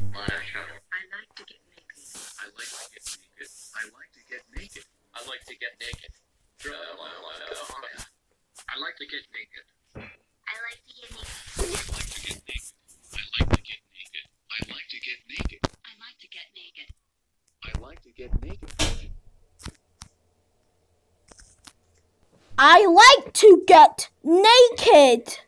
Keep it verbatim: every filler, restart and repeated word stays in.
I like to get naked. I like to get naked. I like to get naked. I like to get naked. I like to get naked. I like to get naked. I like to get naked. I like to get naked. I like to get naked. I like to get naked. I like to get naked.